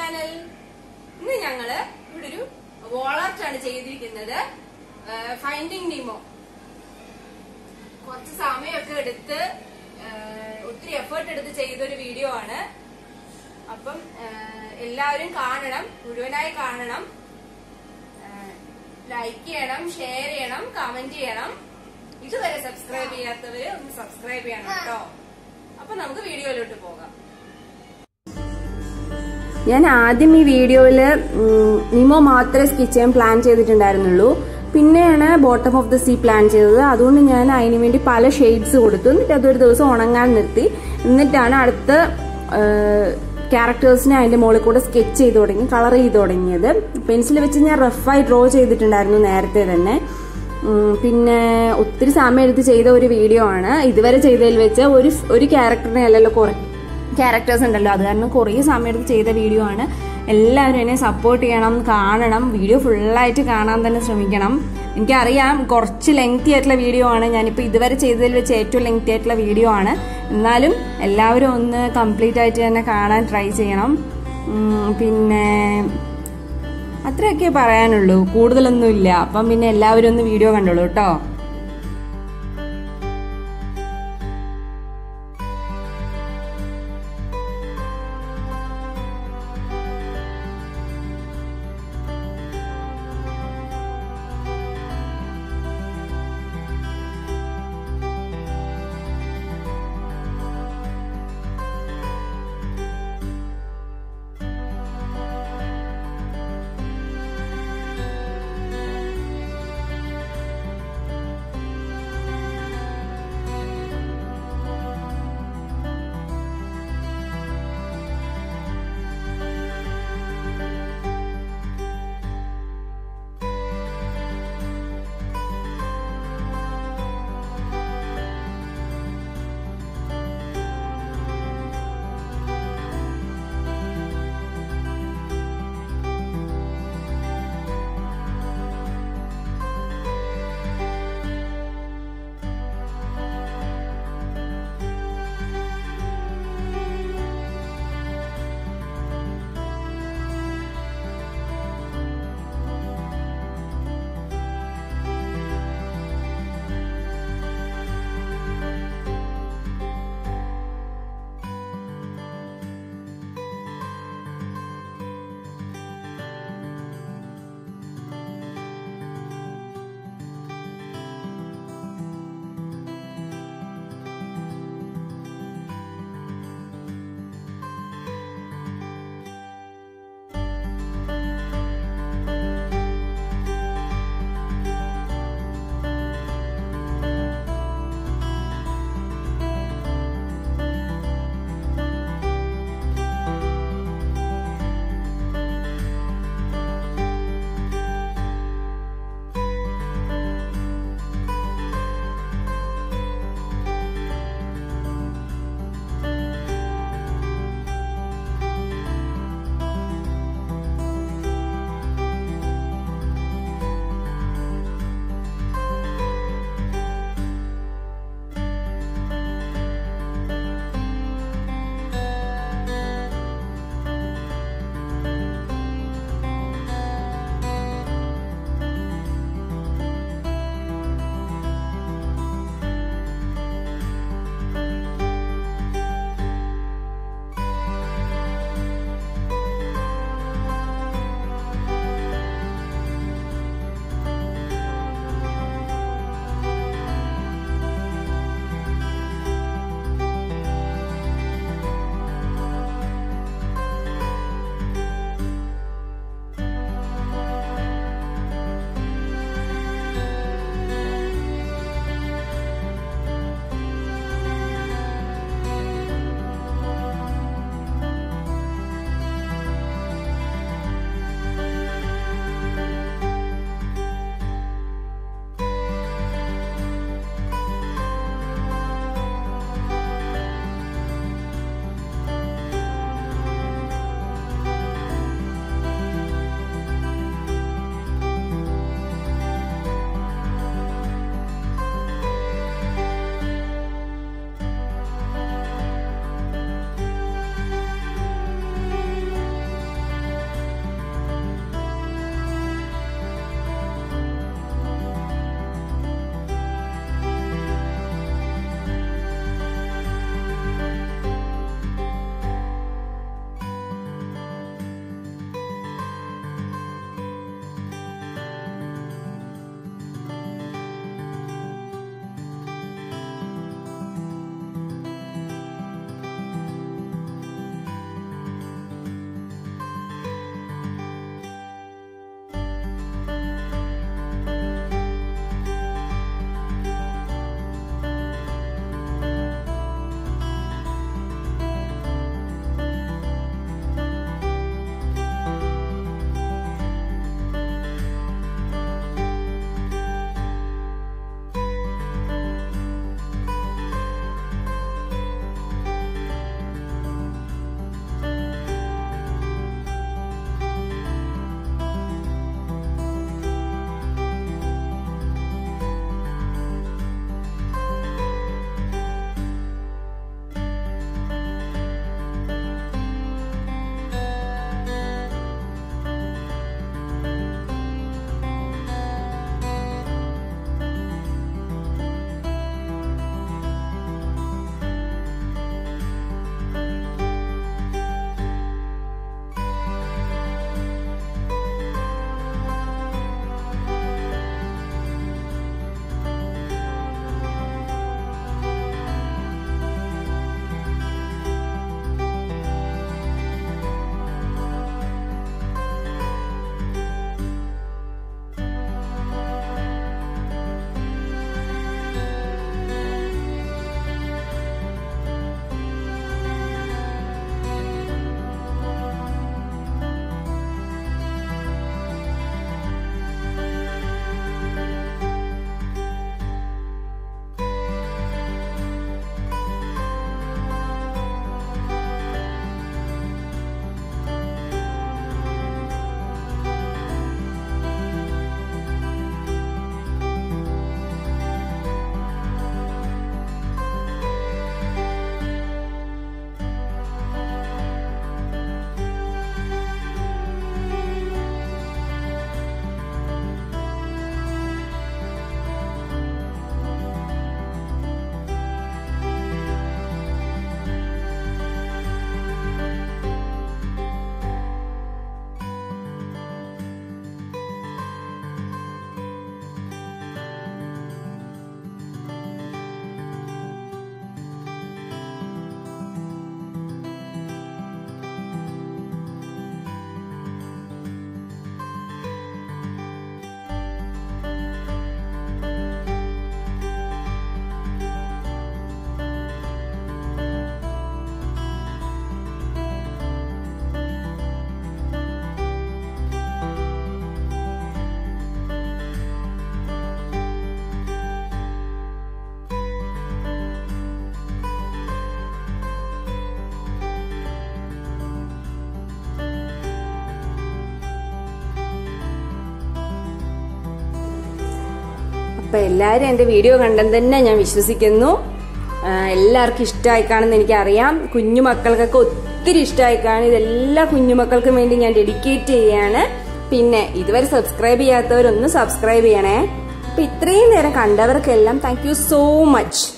Channel. ഇന്ന് ഞങ്ങള് ഇവിടെ ഒരു വോളർട്ടാണ് ചെയ്തിരിക്കുന്നത്. Finding Nemo. കുറച്ച് സമയമൊക്കെ എടുത്ത് ഒത്തിരി എഫേർട്ട് എടുത്ത് ചെയ്തൊരു വീഡിയോ ആണ്. അപ്പം എല്ലാവരും കാണണം, മുഴുവനായി കാണണം. ലൈക്ക് ചെയ്യണം, ഷെയർ ചെയ്യണം, കമന്റ് ചെയ്യണം. ഇതുവരെ സബ്സ്ക്രൈബ് ചെയ്യാത്തവര് ഒന്ന് സബ്സ്ക്രൈബ് ചെയ്യണം കേട്ടോ. അപ്പൊ നമുക്ക് വീഡിയോയിലോട്ട് പോകാം. ഞാൻ ആദ്യം ഈ വീഡിയോയില് നിമോ മാത്രമേ സ്കെച്ച് ചെയ്യാൻ പ്ലാൻ ചെയ്തിട്ടുണ്ടായിരുന്നുള്ളൂ. പിന്നെയാണ് bottom of the sea plan ചെയ്തത്. അതുകൊണ്ട് ഞാൻ അതിന് വേണ്ടി പല ഷെയ്ഡ്സ് കൊടുത്തു. എന്നിട്ട് അതൊരു ദിവസം ഉണങ്ങാൻ നിർത്തി. എന്നിട്ടാണ് അടുത്ത ക്യാരക്ടേഴ്സിനെ അതിന്റെ മുകളിൽ കൂടെ സ്കെച്ച് ചെയ്ത് തുടങ്ങി, കളർ ചെയ്ത് തുടങ്ങിയത്. പെൻസിൽ വെച്ച് ഞാൻ റഫായി ഡ്രോ ചെയ്തിട്ടുണ്ടായിരുന്നു നേരത്തെ തന്നെ. പിന്നെ ഒത്തിരി സമയം എടുത്ത് ചെയ്ത ഒരു വീഡിയോ ആണ്. ഇതുവരെ ചെയ്തതിൽ വെച്ച് ഒരു ക്യാരക്ടറിനെ അല്ലല്ലോ, കുറെ ക്യാരക്ടേഴ്സ് ഉണ്ടല്ലോ. അത് കാരണം കുറേ സമയം എടുത്ത് ചെയ്ത വീഡിയോ ആണ്. എല്ലാവരും എന്നെ സപ്പോർട്ട് ചെയ്യണം, കാണണം. വീഡിയോ ഫുള്ളായിട്ട് കാണാൻ തന്നെ ശ്രമിക്കണം. എനിക്കറിയാം കുറച്ച് ലെങ്തി ആയിട്ടുള്ള വീഡിയോ ആണ്. ഞാനിപ്പോൾ ഇതുവരെ ചെയ്തതിൽ വെച്ച് ഏറ്റവും ലെങ്തി ആയിട്ടുള്ള വീഡിയോ ആണ്. എന്നാലും എല്ലാവരും ഒന്ന് കംപ്ലീറ്റ് ആയിട്ട് തന്നെ കാണാൻ ട്രൈ ചെയ്യണം. പിന്നെ അത്രയൊക്കെ പറയാനുള്ളൂ, കൂടുതലൊന്നുമില്ല. അപ്പം പിന്നെ എല്ലാവരും ഒന്ന് വീഡിയോ കണ്ടോളൂ കേട്ടോ. അപ്പൊ എല്ലാവരും എന്റെ വീഡിയോ കണ്ടെന്ന് തന്നെ ഞാൻ വിശ്വസിക്കുന്നു. എല്ലാവർക്കും ഇഷ്ടമായി കാണുമെന്ന് എനിക്കറിയാം. കുഞ്ഞു മക്കൾക്കൊക്കെ ഒത്തിരി ഇഷ്ടമായി കാണും. ഇതെല്ലാ കുഞ്ഞുമക്കൾക്കും വേണ്ടി ഞാൻ ഡെഡിക്കേറ്റ് ചെയ്യാണ്. പിന്നെ ഇതുവരെ സബ്സ്ക്രൈബ് ചെയ്യാത്തവരൊന്ന് സബ്സ്ക്രൈബ് ചെയ്യണേ. അപ്പൊ ഇത്രയും നേരം കണ്ടവർക്കെല്ലാം താങ്ക് യു സോ മച്ച്.